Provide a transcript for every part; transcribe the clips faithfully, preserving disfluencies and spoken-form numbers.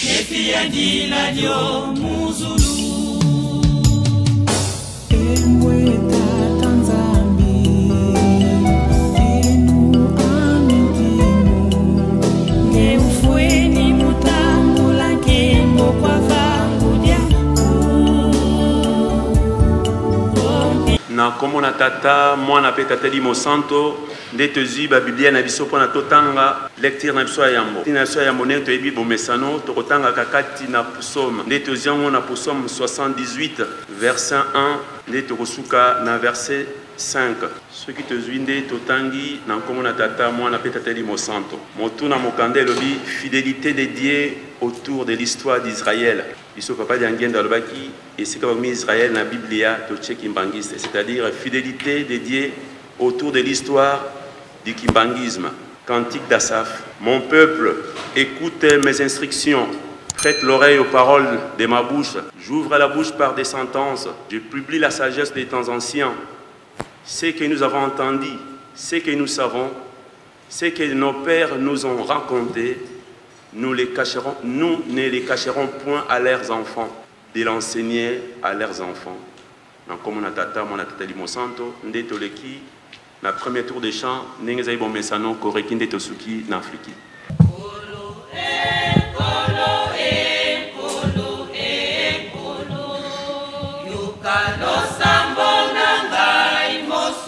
Na komo na tata mwana pe tata limo santo ndeto ziba biblia na biso pona totanga lecture na biso yambo tina biso yambo neto ebi bomesano tokotanga kakati na psaume ndeto ziango na psaume soixante-dix-huit verset un ndeto kosuka na verset cinq ce qui te zwinde totangi na komo na tata mwana pe tata limo santo motuna mokande lobi fidélité dédiée autour de l'histoire d'Israël. Biso papa d'Angenda Alobaki et c'est comme Israël na Biblia to Kimbangisme, c'est-à-dire fidélité dédiée autour de l'histoire du kimbangisme. Cantique d'Asaph. Mon peuple, écoute mes instructions. Prête l'oreille aux paroles de ma bouche. J'ouvre la bouche par des sentences. Je publie la sagesse des temps anciens. Ce que nous avons entendu, ce que nous savons, ce que nos pères nous ont raconté, nous, les cacherons, nous ne les cacherons point à leurs enfants, de l'enseigner à leurs enfants. Comme on a tata, mon tata limo santo, ndeto leki, na premier tour de chant, n'engezai bon mesano, koreki ndeto suki na Afriki. Kolo e, kolo e, kolo e, kolo, yukano sambo nangai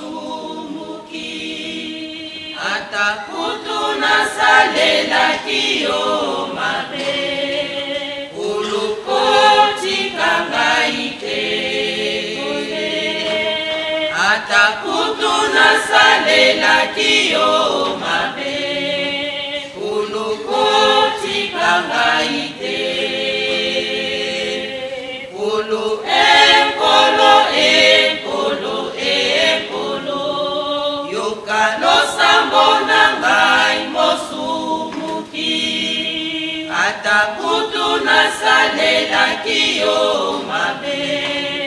mosumuki, atakutu na salela kiyo. Atakutuna salela kiyo mabe kulukoti kangaite kulu enkolo enkolo enkolo yokano sambo nangai mosumuki atakutuna salela kiyo mabe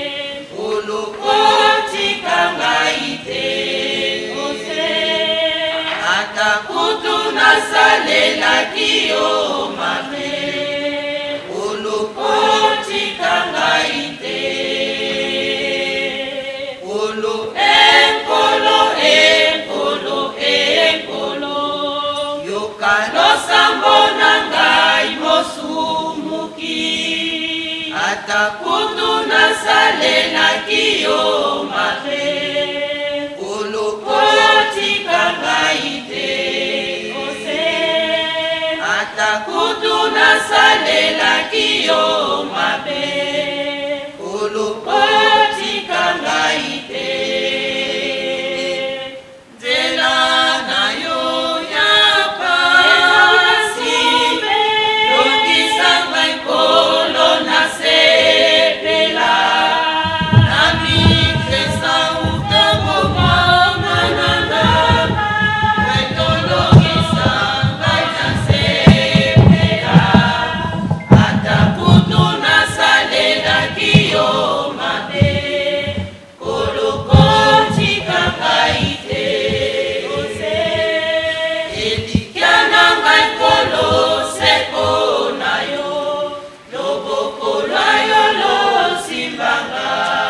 atakutuna salela kiyo mabe ulukoti kangaite ulu enkolo enkolo enkolo yokano sambo nangai mosumuki atakutuna salela kiyo mabe atakutuna salela kiyo mabe ulukoti kangaite nzela nayo ya pasi longisa ngai nkolo nasepela nami pesa utango mwananga wetolongisa ngai nasepela atakutuna salela kiyo mabe kulukoti kangaite elikiana ngai nkolo seko nayo loboko lwayo losimbanga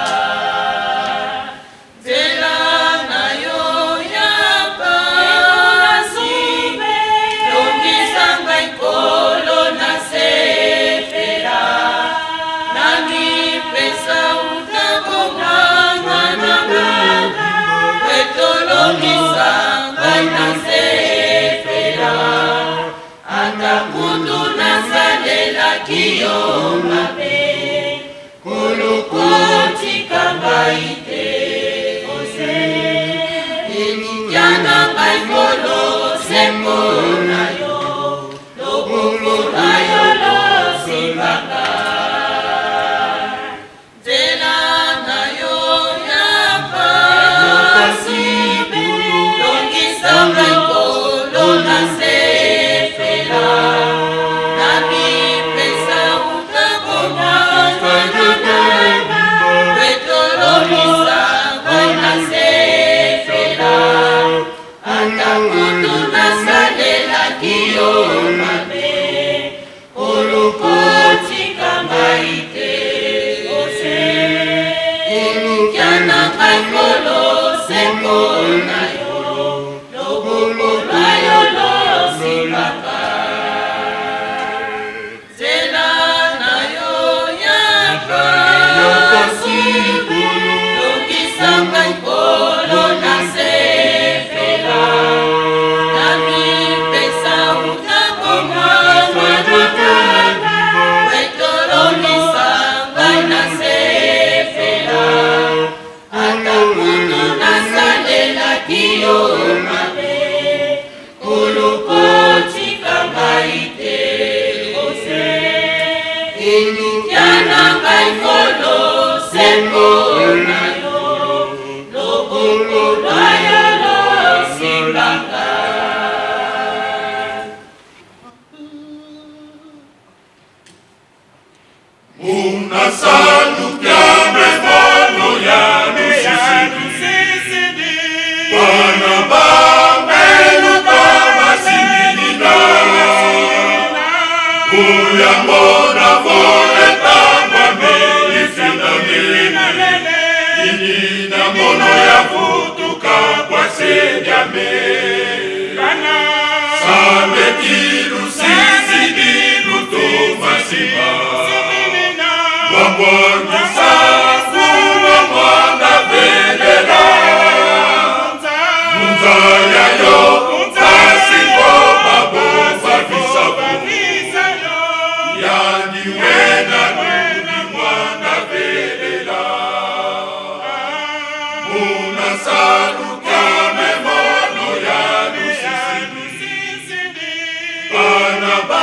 nzela nayo ya pasi longisa ngai nkolo nasepela nami pesa utango mwananga wetolongisa ngai nasepela atakutuna salela kiyo mabe kulukoti kangaite elikiana ngai nkolo seko nayo loboko lwayo losimbanga nzela nayo ya pasi longisa ngai nkolo nasepela nami pesa utango mwananga wetolongisa ngai nasepela atakutuna Yana ngai kolo sembo na yo loboko lwaya losimbanga Unasalukia memono ya Lusisidi Bana bambelu kama similina Uyamona vole tamba milifina milele Inina mono ya futuka kwa senyame Sabe kilusisidi lutuma sima Wabongi safu wamwana velela Munzaya yo Tasipo babo Fafisabu Yani wena nuni mwana velela Muna saluka memono ya Lusisidi Anaba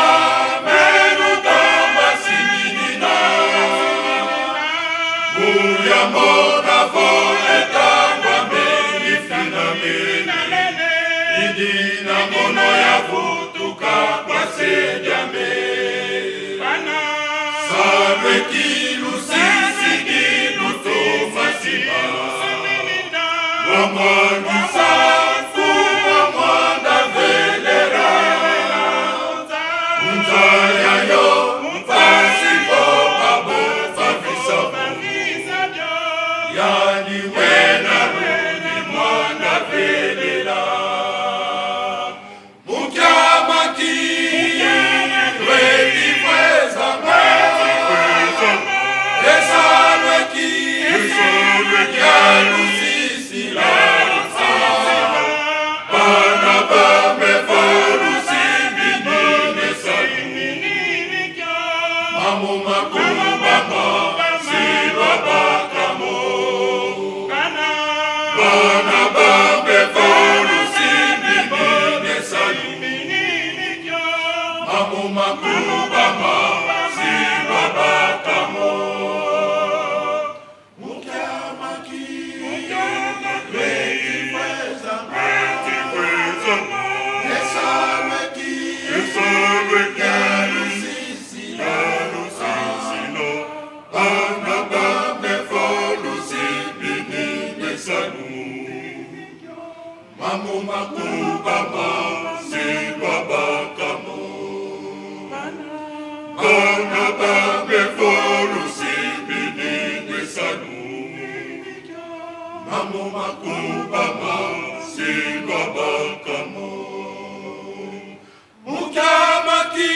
Mona vole tamba melifina mele Idina mono ya futuka kwa sejame Sabe kilusisi iluto masima Wamangi safu wamanda velera Unzaya yo Tasipo babo Fafisabu Yani wena runi mwana velela Mukyamaki Weti kweza Esalweki Yalusisi la Bana bame forusi Binine salini Mamu makubama Silwa bakamo Bana bambe forusi Binine salini Mamu makubama Silwa bakamo Mukyamaki Weti kweza Esalweki Yalusisi Yalusisi Bana bambe forusi Binine salini Mamu makubama Silwa bakamo Bana bambe forusi Binine salini Mamu makubama Silwa bakamo Mukyamaki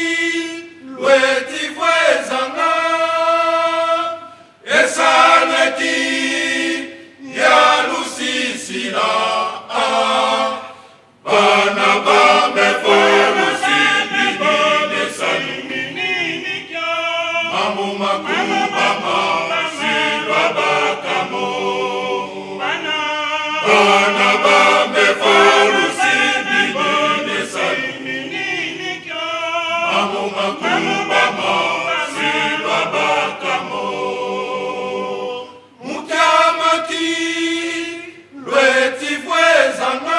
Lweti fwezanga Esalweki Yalusisi la Bana bambe forusi Binine salini Mamu makubama Silwa bakamo Bana bambe forusi Binine salini Mamu makubama Silwa bakamo Mukyamaki Lweti fwezanga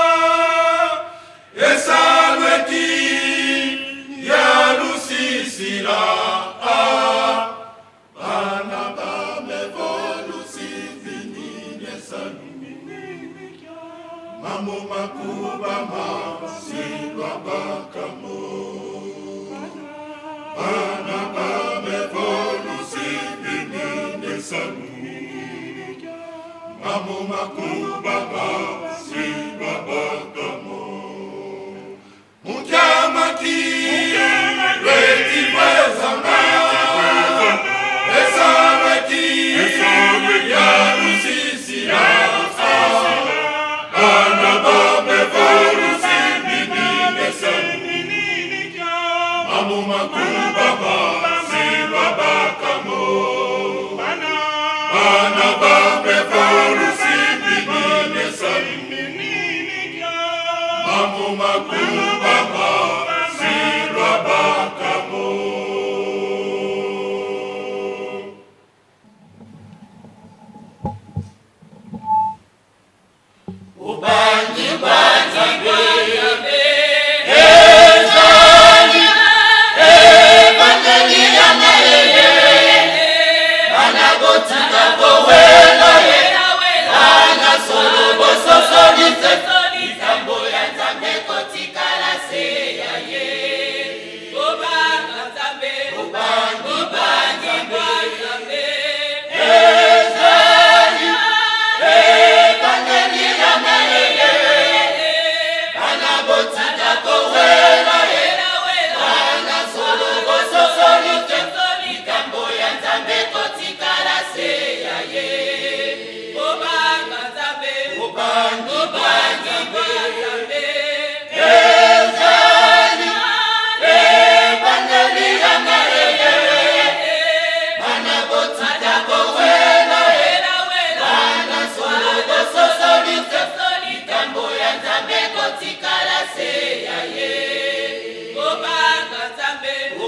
Esalweki Yalusisi la Bana bame volusi Binine salini Mamu makubama Silwa bakamo Bana bame volusi Binine salini Mamu makubama Silwa bakamo Mukyamaki Lweti fwezanga Esalweki Yalusisi la Bana bame volusi Binine salini Mamu makubama Silwa bakamo Bana bame volusi Binine salini Mamu makubama Silwa bakamo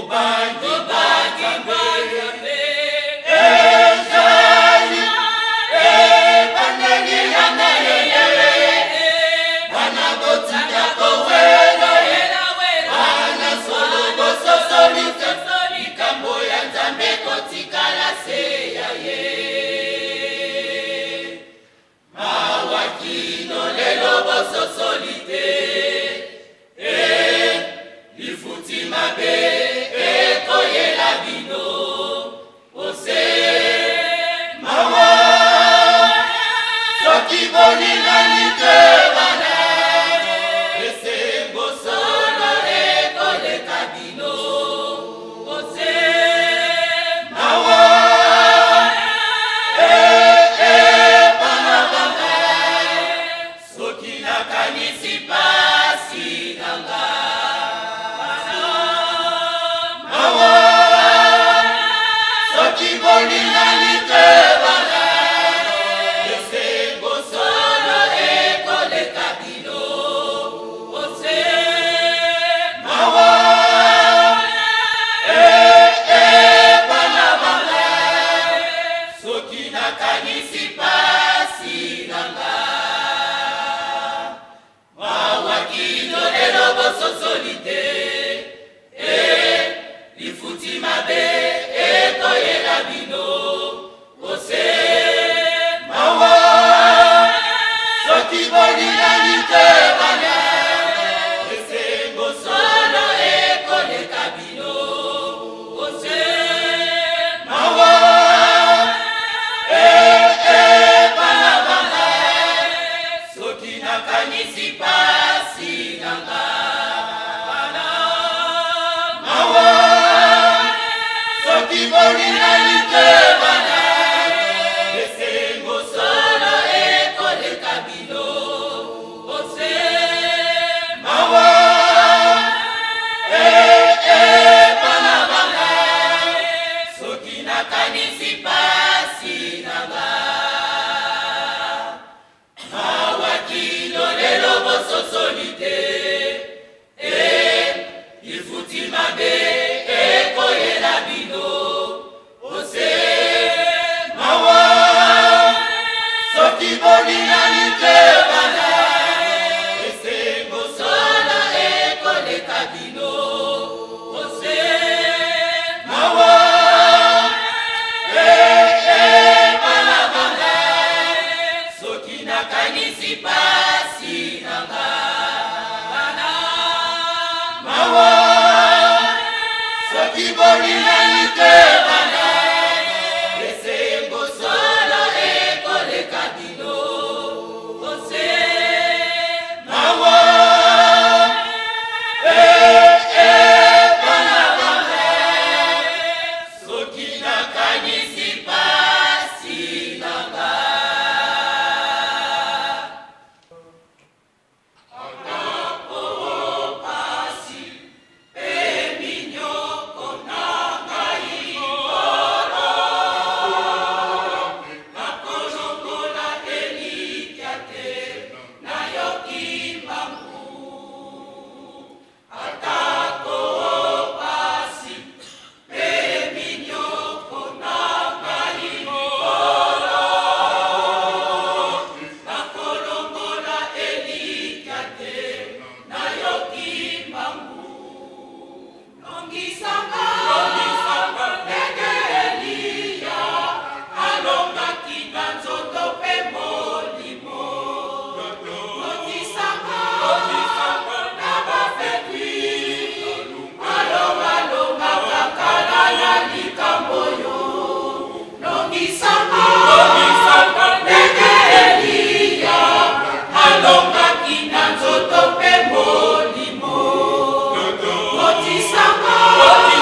What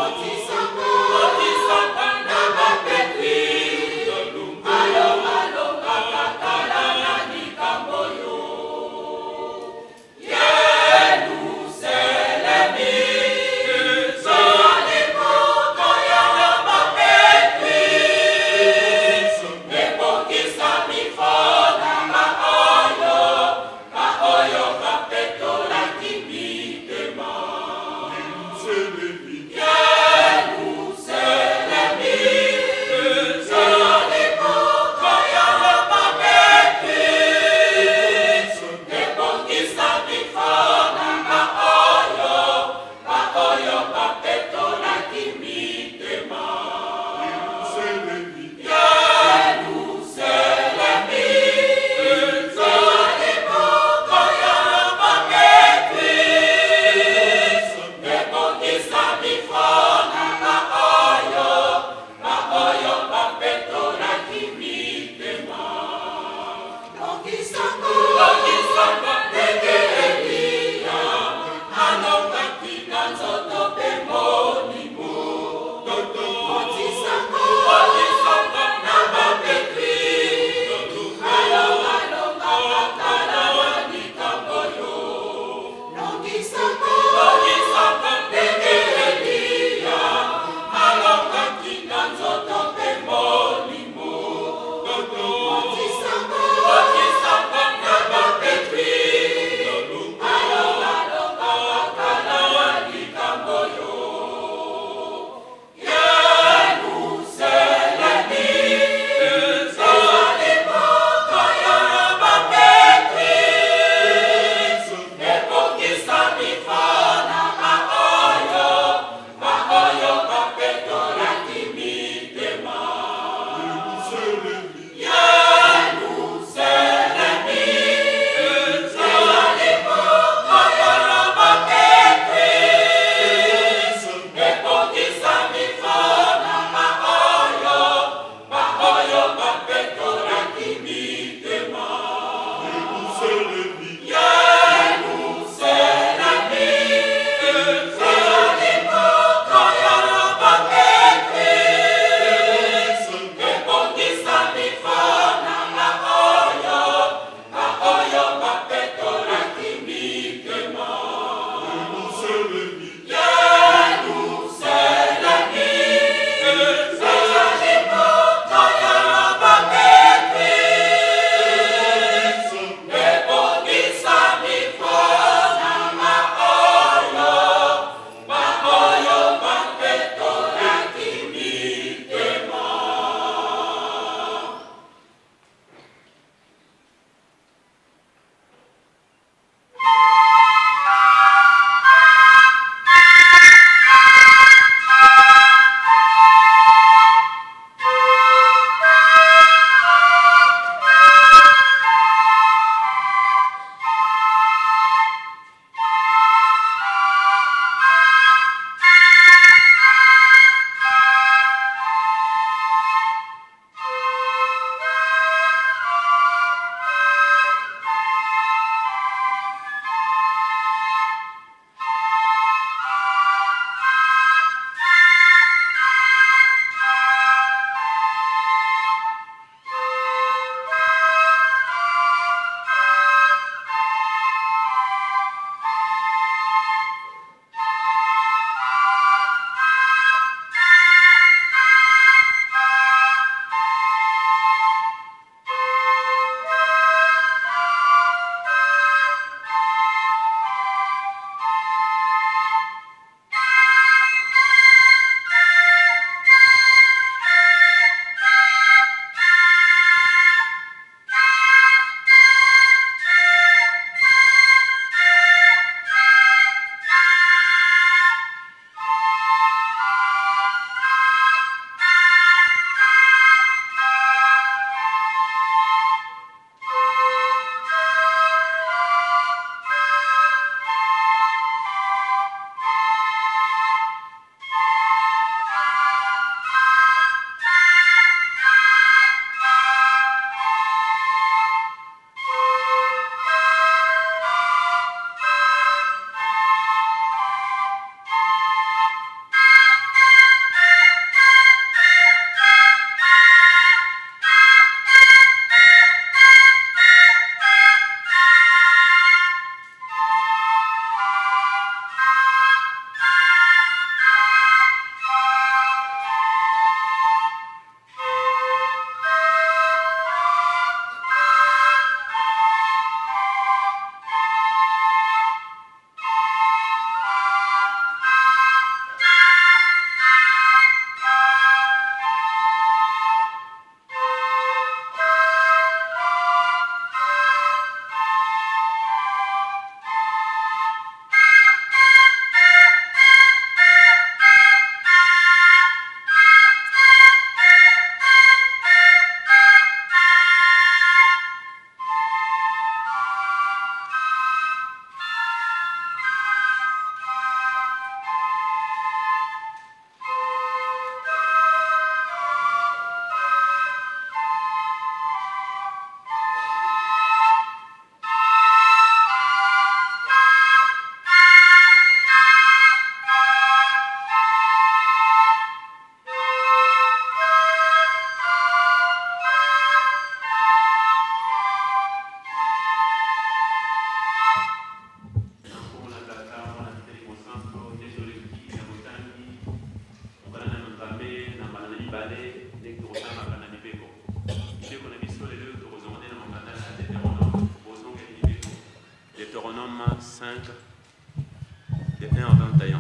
Yeah! mibale ndenge tokotamaka na mibeko mibeko na biso lelo tokozonga nde na mokanda na Deutéronome bozongeli mibeko Deutéronome cinq de un à vingt et un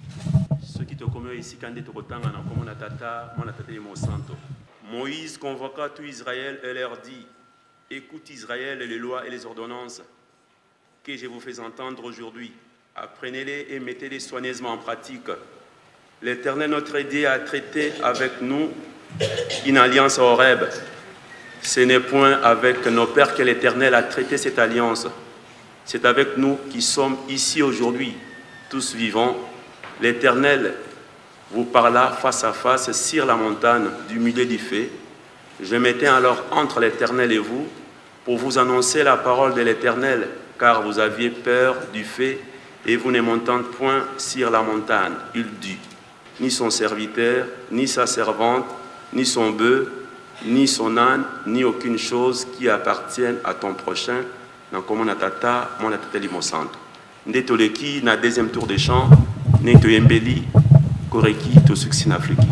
soki tokomi oyo esika nde tokotanga na kombo na tata mwana tata ye mosanto. Moïse convoqua tout Israël et leur dit: écoute Israël les lois et les ordonnances que je vous fais entendre aujourd'hui. Apprenez-les et mettez-les soigneusement en pratique. L'Éternel notre Dieu a traité avec nous une alliance à Horeb. Ce n'est point avec nos pères que l'Éternel a traité cette alliance. C'est avec nous qui sommes ici aujourd'hui, tous vivants. L'Éternel vous parla face à face sur la montagne du milieu du feu. Je m'étais alors entre l'Éternel et vous pour vous annoncer la parole de l'Éternel, car vous aviez peur du feu et vous ne montez point sur la montagne. Il dit: ni son serviteur, ni sa servante, ni son bœuf, ni son âne, ni aucune chose qui appartienne à ton prochain. Dans comment on a tata, mon tata limosanto. Ndetoleki na deuxième tour de chant, neto yembeli, koreki to succès en Afrique.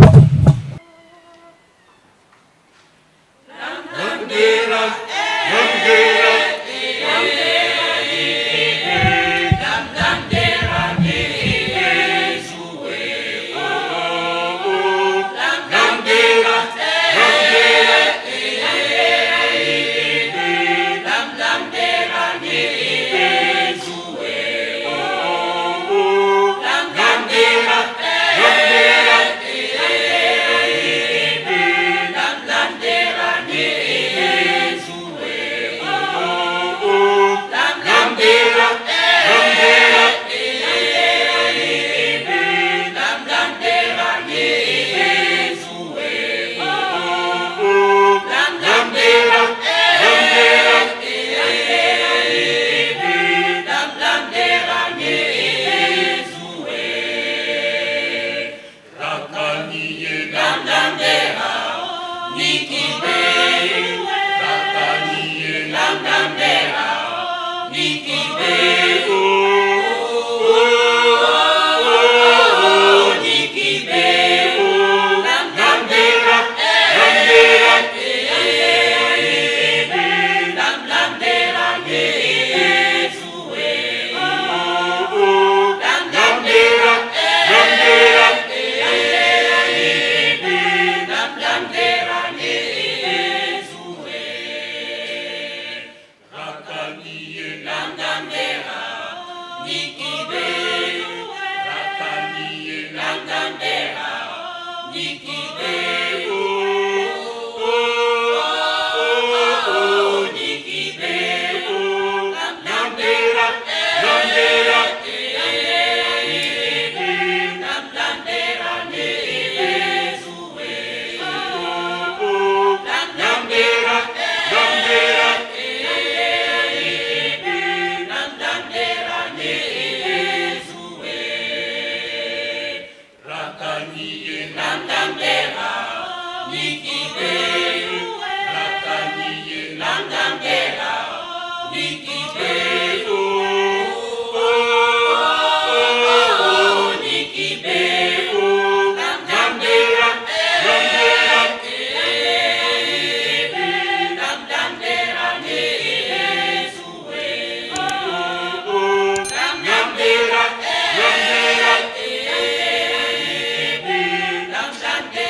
Dam dam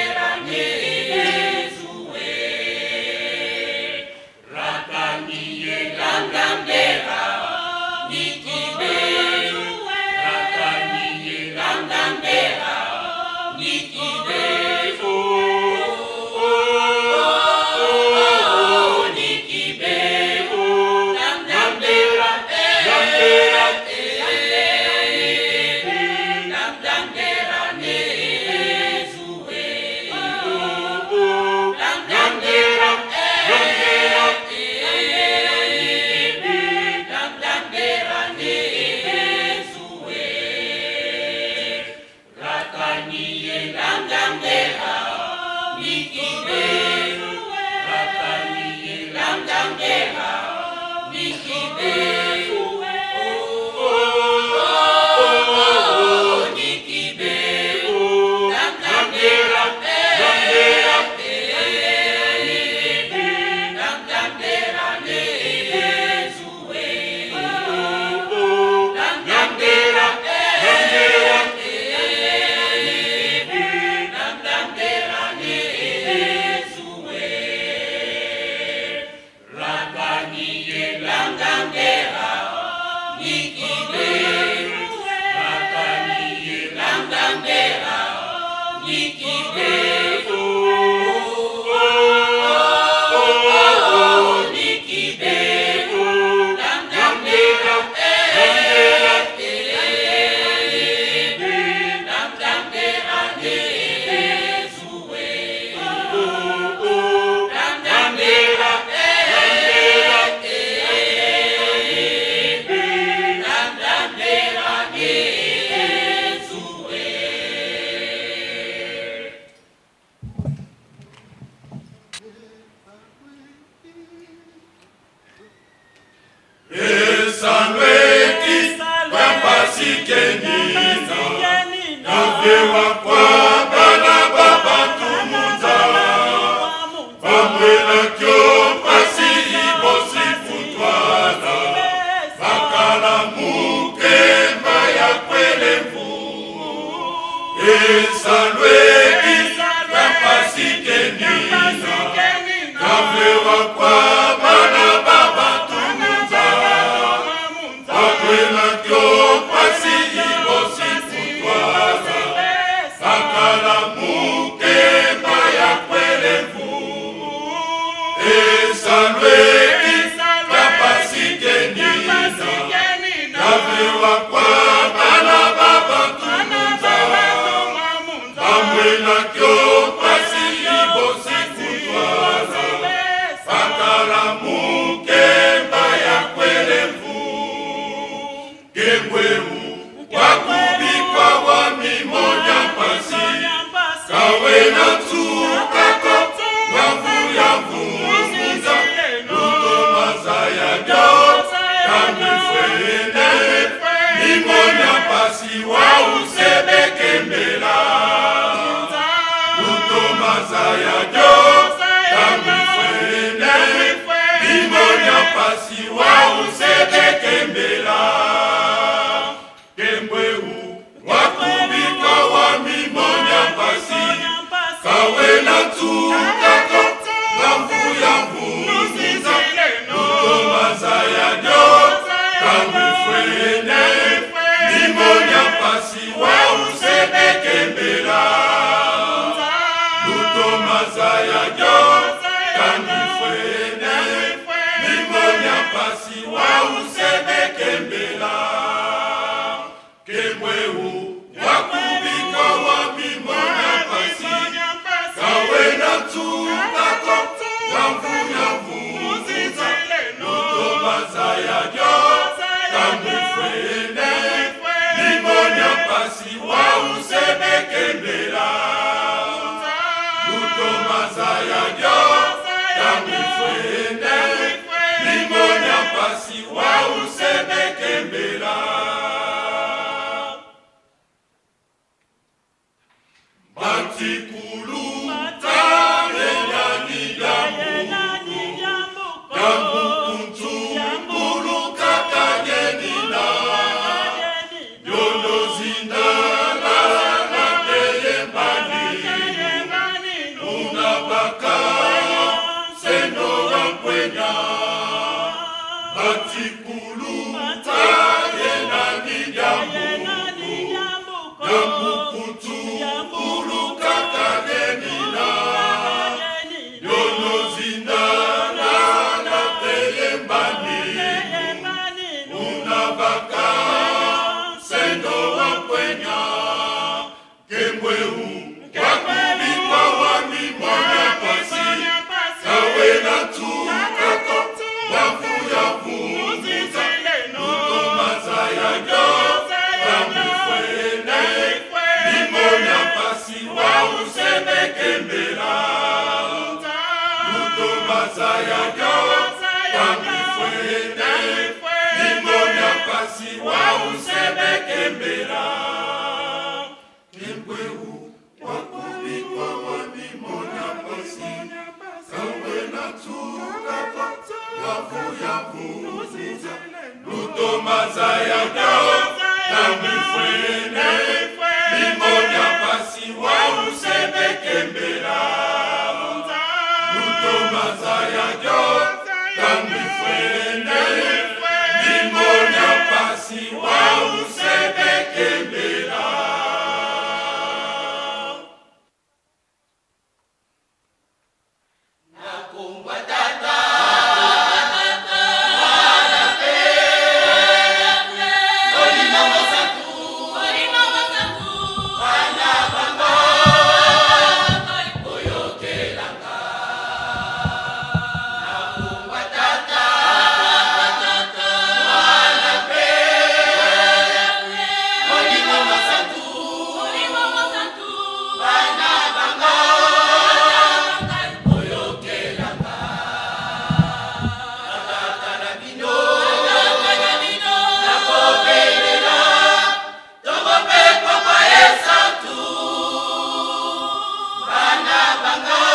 banga